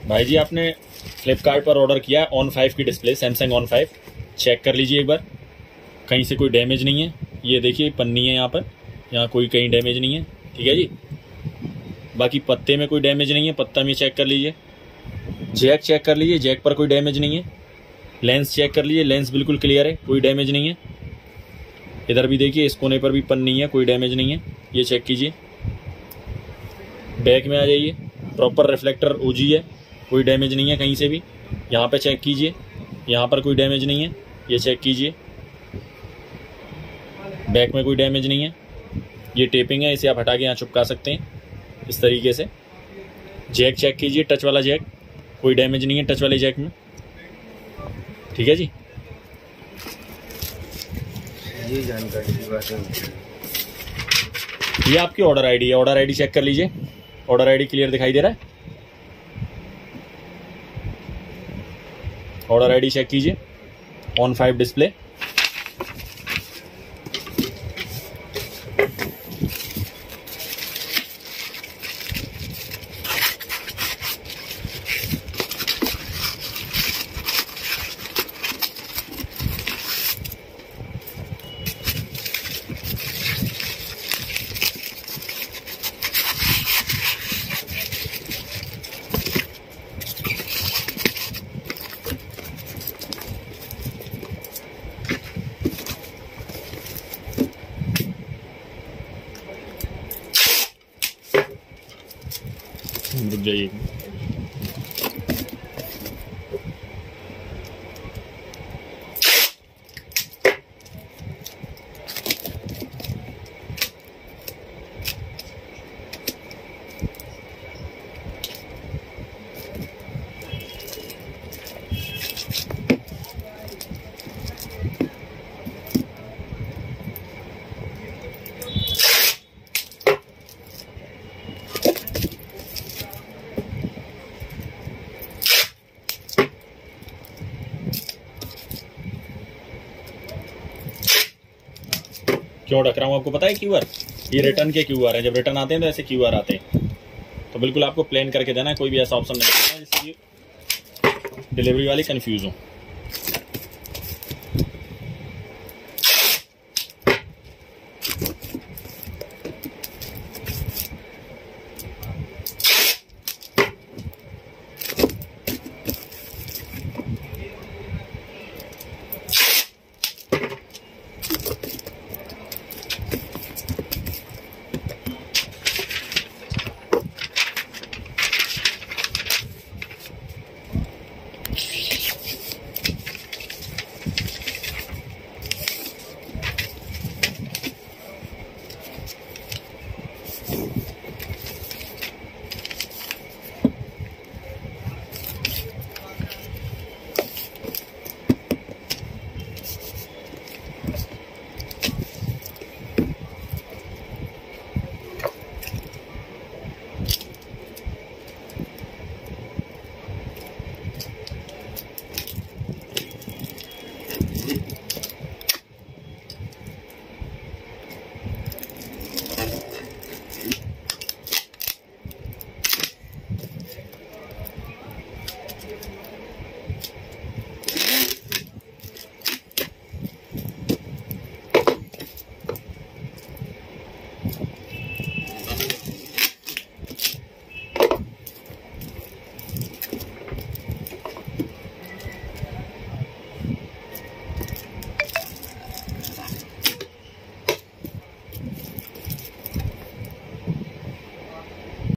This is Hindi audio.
भाई जी आपने फ्लिपकार्ट पर ऑर्डर किया है ऑन 5 की डिस्प्ले, सैमसंग ऑन 5। चेक कर लीजिए एक बार, कहीं से कोई डैमेज नहीं है। ये देखिए पन्नी है यहाँ पर, यहाँ कोई कहीं डैमेज नहीं है, ठीक है जी। बाकी पत्ते में कोई डैमेज नहीं है, पत्ता में चेक कर लीजिए। जैक चेक कर लीजिए, जैक पर कोई डैमेज नहीं है। लेंस चेक कर लीजिए, लेंस बिल्कुल क्लियर है, कोई डैमेज नहीं है। इधर भी देखिए, इस कोने पर भी पन्नी है, कोई डैमेज नहीं है, ये चेक कीजिए। बैक में आ जाइए, प्रॉपर रिफ्लेक्टर ओजी है, कोई डैमेज नहीं है कहीं से भी। यहाँ पे चेक कीजिए, यहाँ पर कोई डैमेज नहीं है, ये चेक कीजिए। बैक में कोई डैमेज नहीं है। ये टेपिंग है, इसे आप हटा के यहाँ चिपका सकते हैं इस तरीके से। जैक चेक कीजिए, टच वाला जैक, कोई डैमेज नहीं है टच वाले जैक में, ठीक है जी। ये जानकारी की बात है। ये आपकी ऑर्डर आईडी है, ऑर्डर आईडी चेक कर लीजिए। ऑर्डर आईडी क्लियर दिखाई दे रहा है? ऑर्डर आईडी चेक कीजिए, ऑन 5 डिस्प्ले। रुक जाइए। क्यों रख रहा हूँ आपको पता है क्यूआर? ये रिटर्न के क्यूआर है, जब रिटर्न आते हैं तो ऐसे क्यूआर आते हैं, तो बिल्कुल आपको प्लेन करके देना है, कोई भी ऐसा ऑप्शन नहीं है जिससे डिलीवरी वाले कंफ्यूज हो।